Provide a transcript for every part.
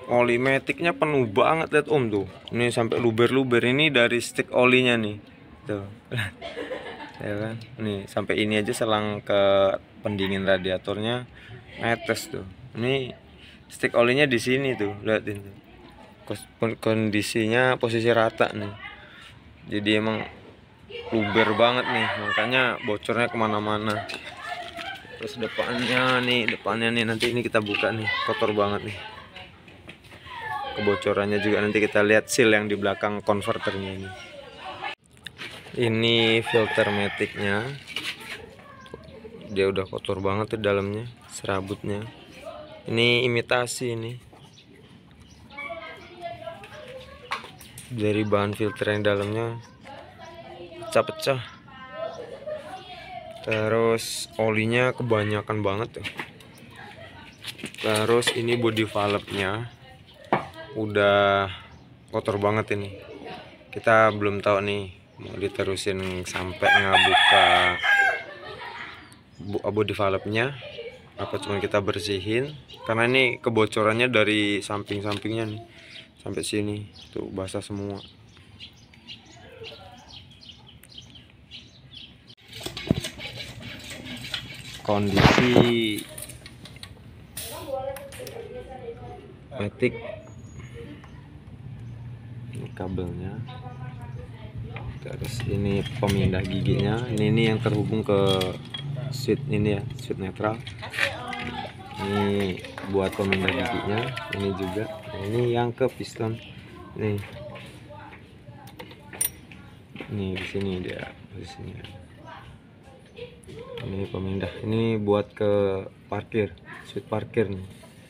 Oli metiknya penuh banget, lihat Om tuh. Ini sampai luber-luber, ini dari stick olinya nih. Tuh. Ya kan? Nih, sampai ini aja selang ke pendingin radiatornya netes tuh. Ini stick olinya di sini tuh, liatin tuh. Kondisinya posisi rata nih. Jadi emang luber banget nih, makanya bocornya kemana-mana. Terus depannya nih nanti ini kita buka nih, kotor banget nih. Kebocorannya juga nanti kita lihat seal yang di belakang konverternya ini. Ini filter metiknya, dia udah kotor banget tuh dalamnya, serabutnya. Ini imitasi ini, dari bahan filter yang dalamnya pecah-pecah. Terus olinya kebanyakan banget tuh. Terus ini body valve-nya udah kotor banget ini. Kita belum tahu nih mau diterusin sampai ngebuka body valve-nya apa cuma kita bersihin, karena ini kebocorannya dari samping-sampingnya nih sampai sini tuh basah semua. Kondisi metik, ini kabelnya, terus ini pemindah giginya, ini yang terhubung ke switch ini ya, switch netral. Ini buat pemindah giginya, ini juga. Nah, ini yang ke piston nih. Ini di sini dia posisinya. Ini pemindah, ini buat ke parkir, switch parkir nih.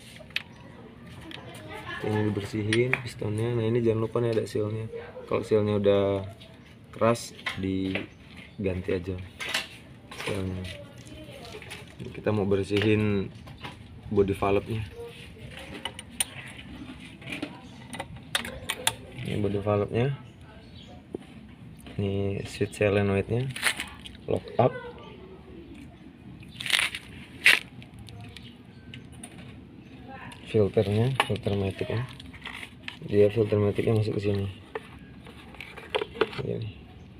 Ini dibersihin pistonnya. Nah ini jangan lupa nih ada sealnya. Kalau sealnya udah keras diganti aja sealnya. Kita mau bersihin body valve-nya. Ini body valve-nya. Ini switch solenoid-nya, lock up. Filternya, filter metiknya. Dia filter metiknya masuk ke sini. Ini.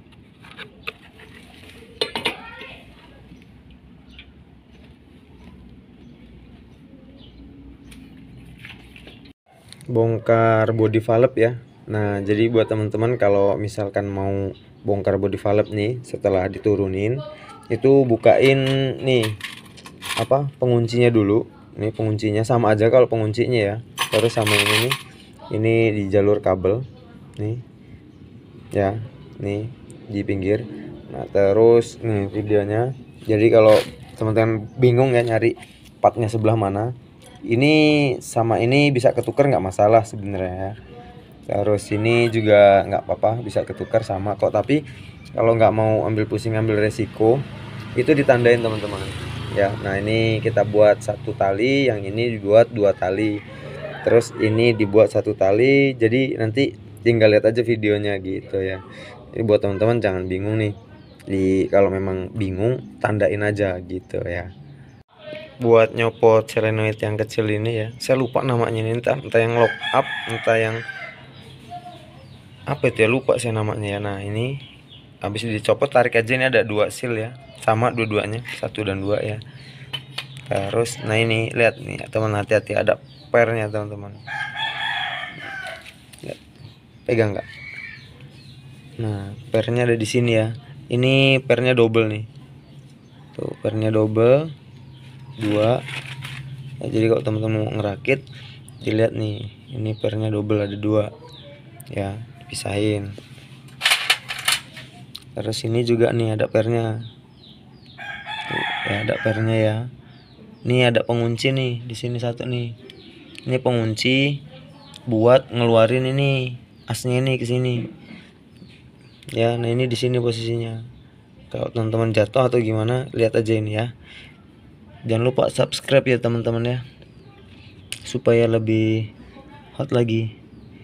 Bongkar body valve ya. Nah, jadi buat teman-teman kalau misalkan mau bongkar body valve nih setelah diturunin, itu bukain nih apa penguncinya dulu. Ini penguncinya sama aja kalau penguncinya ya. Terus sama ini nih, ini di jalur kabel nih ya, nih di pinggir. Nah terus nih videonya, jadi kalau teman-teman bingung ya nyari partnya sebelah mana, ini sama ini bisa ketukar nggak masalah sebenarnya. Terus ini juga nggak apa-apa, bisa ketukar sama kok. Tapi kalau nggak mau ambil pusing ambil resiko, itu ditandain teman-teman ya. Nah ini kita buat satu tali, yang ini dibuat dua tali, terus ini dibuat satu tali. Jadi nanti tinggal lihat aja videonya gitu ya. Jadi buat teman-teman jangan bingung nih, kalau memang bingung tandain aja gitu ya. Buat nyopot solenoid yang kecil ini ya, saya lupa namanya ini, entah yang lock up, entah yang apa itu ya, lupa saya namanya ya. Nah ini habis dicopot tarik aja, ini ada dua seal ya, sama dua-duanya, 1 dan 2 ya. Terus nah ini lihat nih teman, hati-hati ada pernya teman-teman, pegang nggak? Nah pernya ada di sini ya, ini pernya double nih tuh, pernya double 2 ya. Jadi kalau teman-teman mau ngerakit dilihat nih, ini pernya double ada 2 ya, dipisahin. Terus ini juga nih ada pernya tuh, ya ada pernya ya. Ini ada pengunci nih di sini satu nih, ini pengunci buat ngeluarin ini asnya ini ke sini ya. Nah ini di sini posisinya. Kalau teman-teman jatuh atau gimana, lihat aja ini ya. Jangan lupa subscribe ya teman-teman ya, supaya lebih hot lagi.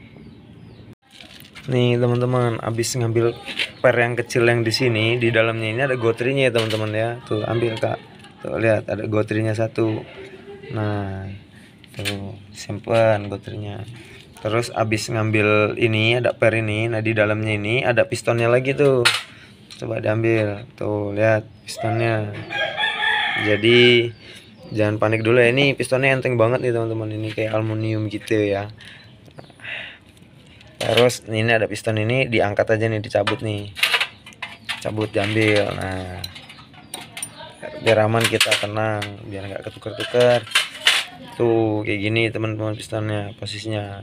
Nih teman-teman, habis ngambil per yang kecil yang di sini, di dalamnya ini ada gotrinya ya teman-teman ya. Tuh ambil kak, tuh lihat ada gotrinya satu. Nah tuh simpen baterainya. Terus abis ngambil ini adapter ini, nah di dalamnya ini ada pistonnya lagi tuh, coba diambil tuh, lihat pistonnya. Jadi jangan panik dulu ya, ini pistonnya enteng banget nih teman-teman, ini kayak aluminium gitu ya. Terus ini ada piston, ini diangkat aja nih, dicabut nih, cabut diambil. Nah biar aman, kita tenang, biar nggak ketukar-tukar tuh kayak gini teman-teman, pistonnya posisinya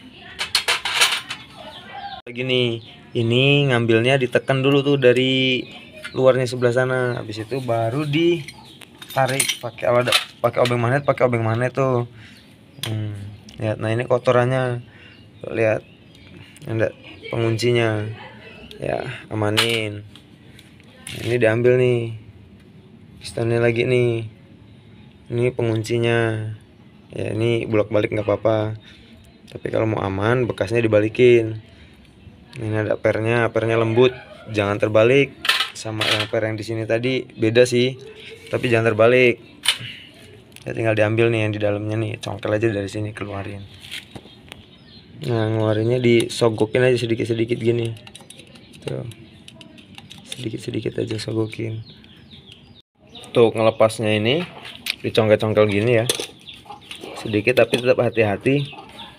gini. Ini ngambilnya ditekan dulu tuh dari luarnya sebelah sana, habis itu baru ditarik pakai obeng magnet tuh. Lihat, nah ini kotorannya, lihat ada penguncinya ya, amanin. Ini diambil nih pistonnya lagi nih, ini penguncinya ya, ini bolak-balik nggak apa-apa, tapi kalau mau aman bekasnya dibalikin. Ini ada pernya lembut, jangan terbalik sama yang per yang di sini tadi, beda sih, tapi jangan terbalik ya. Tinggal diambil nih yang di dalamnya nih, congkel aja dari sini, keluarin. Nah ngeluarinnya disogokin aja sedikit-sedikit gini tuh, sedikit-sedikit aja sogokin. Tuh ngelepasnya ini dicongkel-congkel gini ya, sedikit tapi tetap hati-hati.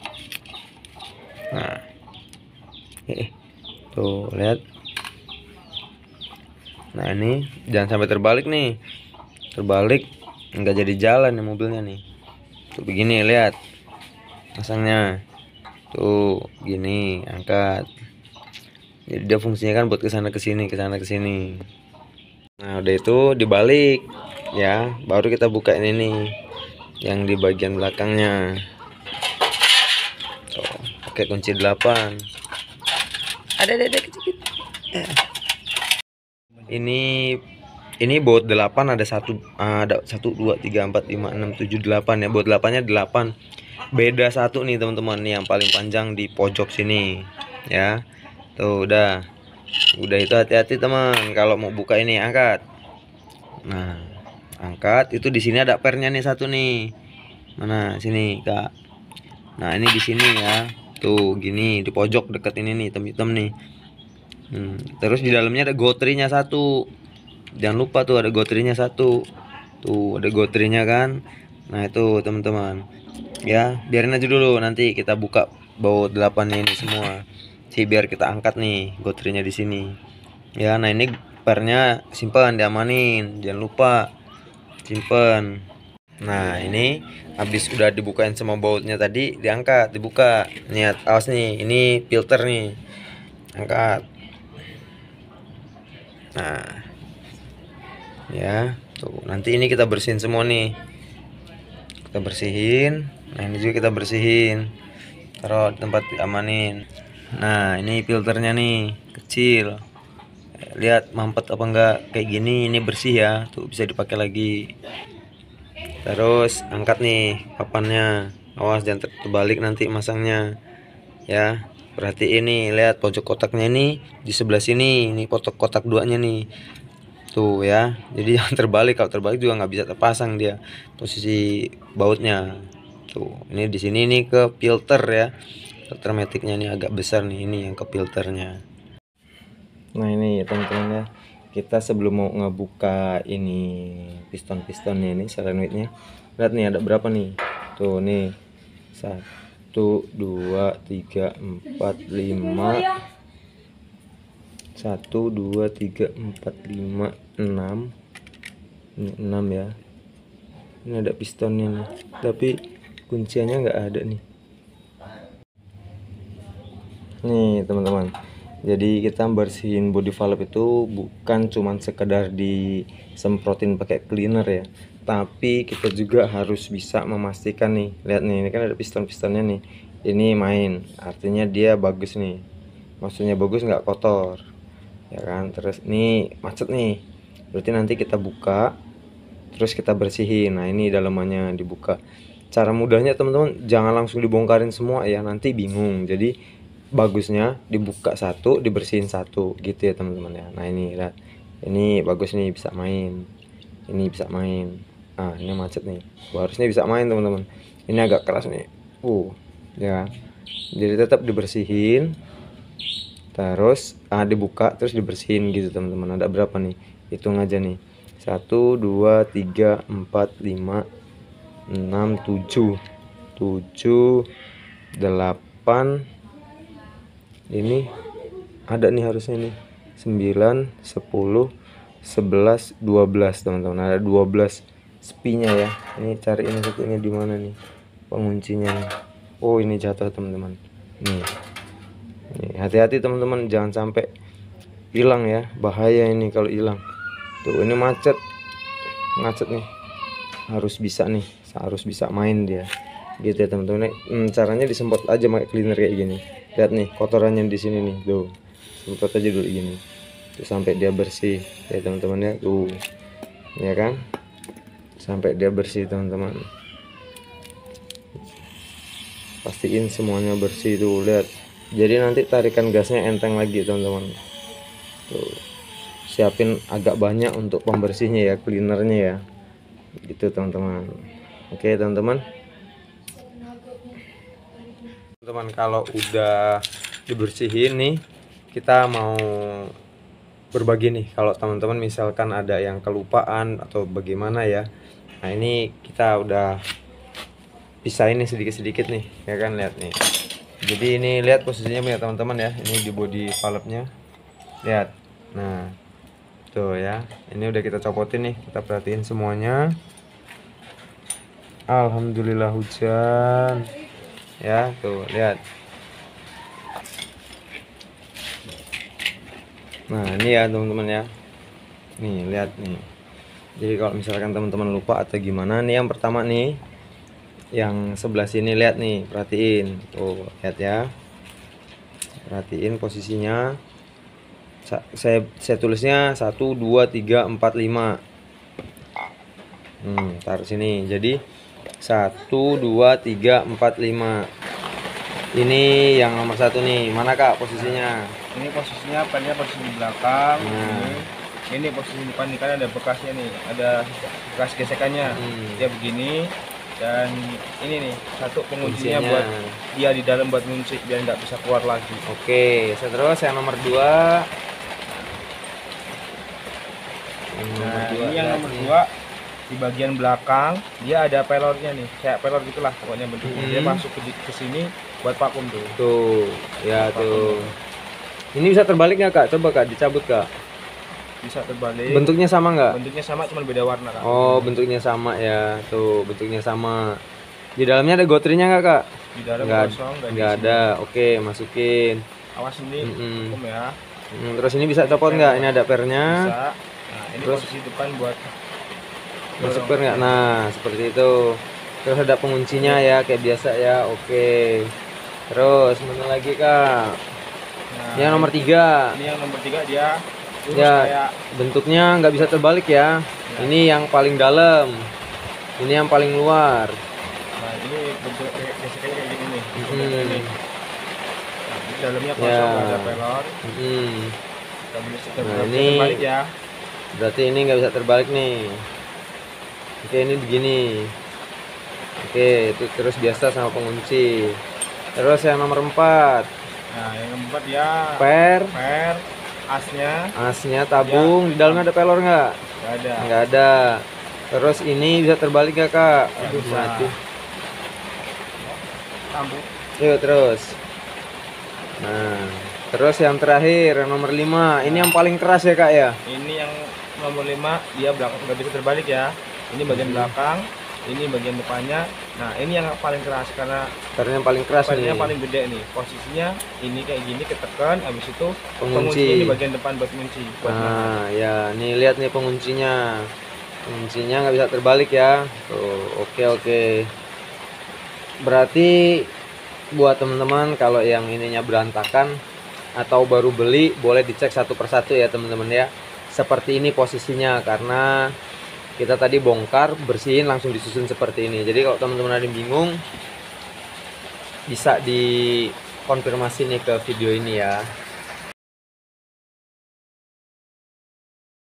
Nah tuh lihat, nah ini jangan sampai terbalik nih, terbalik nggak jadi jalan nih mobilnya nih. Tuh begini, lihat pasangnya tuh gini, angkat. Jadi dia fungsinya kan buat kesana kesini, kesana kesini. Nah udah itu dibalik ya, baru kita buka ini nih yang di bagian belakangnya tuh, pakai kunci 8. Ada kecil. Ini baut 8, ada 1 2 3 4 5 6 7 8 ya. Baut 8-nya 8. Beda satu nih teman-teman, nih yang paling panjang di pojok sini ya. Tuh udah itu, hati-hati teman kalau mau buka ini, angkat. Nah, angkat, itu di sini ada pernya nih satu nih. Mana sini, Kak. Nah, ini di sini ya. Tuh gini di pojok deket ini nih, hitam-hitam nih. Terus di dalamnya ada gotrinya satu, jangan lupa tuh ada gotrinya satu, tuh ada gotrinya kan. Nah itu teman-teman ya, biarin aja dulu, nanti kita buka baut 8 ini semua sih, biar kita angkat nih gotrinya di sini ya. Nah ini pernya simpan, diamanin, jangan lupa simpan. Nah ini habis udah dibukain semua bautnya tadi, diangkat, dibuka. Niat, awas nih, ini filter nih, angkat. Nah ya tuh, nanti ini kita bersihin semua nih, kita bersihin. Nah ini juga kita bersihin, taruh di tempat diamanin. Nah ini filternya nih kecil, lihat mampet apa enggak, kayak gini ini bersih ya, tuh bisa dipakai lagi. Terus angkat nih papannya, awas jangan terbalik nanti masangnya ya. Berarti ini lihat pojok kotaknya ini di sebelah sini, ini kotak 2-nya nih tuh ya. Jadi jangan terbalik, kalau terbalik juga nggak bisa terpasang dia posisi bautnya. Tuh ini di sini nih ke filter ya, filter maticnya ini agak besar nih, ini yang ke filternya. Nah ini ya teman-teman ya, kita sebelum mau ngebuka ini piston-pistonnya ini, solenoidnya, lihat nih ada berapa nih, tuh nih 1 2 3 4 5 1 2 3 4 5 6, ini 6 ya. Ini ada pistonnya nih, tapi kuncinya nggak ada nih. Nih teman-teman, jadi kita bersihin body valve itu bukan cuman sekedar disemprotin pakai cleaner ya, tapi kita juga harus bisa memastikan nih. Lihat nih, ini kan ada piston-pistonnya nih, ini main, artinya dia bagus nih, maksudnya bagus nggak kotor ya kan. Terus ini macet nih, berarti nanti kita buka terus kita bersihin. Nah ini dalamannya dibuka. Cara mudahnya teman-teman, jangan langsung dibongkarin semua ya, nanti bingung. Jadi bagusnya dibuka satu, dibersihin satu gitu ya teman-teman ya. Nah ini lihat, ini bagus nih, bisa main, ini bisa main. Nah ini macet nih, harusnya bisa main teman-teman. Ini agak keras nih. Ya. Jadi tetap dibersihin. Terus dibuka terus dibersihin gitu teman-teman. Ada berapa nih? Hitung aja nih. 1 2 3 4 5 6 7 8. Ini ada nih harusnya nih 9 10 11 12 teman-teman. Ada 12 spinya ya. Ini cari ini satunya di mana nih penguncinya nih. Ini jatuh teman-teman. Nih hati-hati teman-teman, jangan sampai hilang ya, bahaya ini kalau hilang. Tuh ini macet nih, harus bisa main dia gitu ya teman-teman. Caranya disemprot aja pakai cleaner kayak gini. Lihat nih kotorannya di sini nih, tuh semprot aja dulu gini tuh sampai dia bersih ya teman-teman ya. Tuh ya kan, sampai dia bersih teman-teman. Pastiin semuanya bersih tuh, lihat. Jadi nanti tarikan gasnya enteng lagi teman-teman. Tuh siapin agak banyak untuk pembersihnya ya, cleanernya ya gitu teman-teman. Oke teman-teman, kalau udah dibersihin nih, kita mau berbagi nih. Kalau teman-teman misalkan ada yang kelupaan atau bagaimana ya, nah ini kita udah pisahin nih sedikit-sedikit nih ya kan. Lihat nih, jadi ini lihat posisinya ya teman-teman ya. Ini di body valve-nya, lihat. Nah tuh ya, ini udah kita copotin nih, kita perhatiin semuanya. Alhamdulillah hujan ya, tuh lihat. Nah ini ya teman-teman ya, nih lihat nih. Jadi kalau misalkan teman-teman lupa atau gimana nih, yang pertama nih yang sebelah sini, lihat nih, perhatiin tuh, lihat ya, perhatiin posisinya. Saya tulisnya 1 2 3 4 5. Taruh sini. Jadi 1 2 3 4 5. Ini yang nomor 1 nih. Mana Kak posisinya? Ini posisinya pennya posisi di belakang. Ini posisi depan nih, kan ada bekasnya nih, ada bekas gesekannya. Dia begini. Dan ini nih satu penguncinya buat dia di dalam buat ngunci biar nggak bisa keluar lagi. Oke, terus yang nomor 2. Nah, ini yang nomor 2 di bagian belakang dia ada pelornya nih, kayak pelor gitulah pokoknya bentuknya. Dia masuk ke sini buat vakum tuh. Tuh, ya tuh. Ini bisa terbalik nggak Kak? Coba Kak, dicabut Kak. Bisa terbalik. Bentuknya sama nggak? Bentuknya sama, cuma beda warna Kak. Bentuknya sama ya. Tuh, bentuknya sama. Di dalamnya ada gotrinya nggak Kak? Di dalam kosong, nggak ada. Oke, masukin. Awas ini vakum ya. Terus ini bisa copot nggak? Ini ada pernya. Bisa. Nah, ini terus posisi depan buat masuk per nggak? Nah, seperti itu. Terus ada penguncinya ya, kayak biasa ya. Oke. Terus mana lagi Kak? Nah, yang nomor 3. Ini yang nomor 3 dia ya kayak bentuknya nggak bisa terbalik ya. Ini yang paling dalam, ini yang paling luar. Nah ini bentuk gesekannya kayak gini nih. Nah, di dalamnya kosong, ada pelor. Nah ini terbalik ya. Berarti ini nggak bisa terbalik nih. Oke, ini begini. Oke, itu terus biasa sama pengunci. Terus yang nomor 4. Nah yang nomor 4 ya per asnya tabung ya. Di dalamnya ada pelor nggak? Nggak ada. Terus ini bisa terbalik gak Kak? Aduh mati. Yuk terus. Nah terus yang terakhir, yang nomor 5. Ini yang paling keras ya Kak ya? Ini yang nomor 5, dia belakang nggak bisa terbalik ya. Ini bagian belakang, ini bagian depannya. Nah ini yang paling keras karena yang paling keras nih, paling gede nih. Posisinya ini kayak gini, ketekan, habis itu pengunci ini bagian depan buat kunci. Nah ya, nih lihat nih penguncinya nggak bisa terbalik ya. Tuh, oke. Berarti buat teman-teman kalau yang ininya berantakan atau baru beli, boleh dicek satu persatu ya teman-teman ya. Seperti ini posisinya, karena kita tadi bongkar, bersihin, langsung disusun seperti ini. Jadi kalau teman-teman ada yang bingung, bisa dikonfirmasi nih ke video ini ya.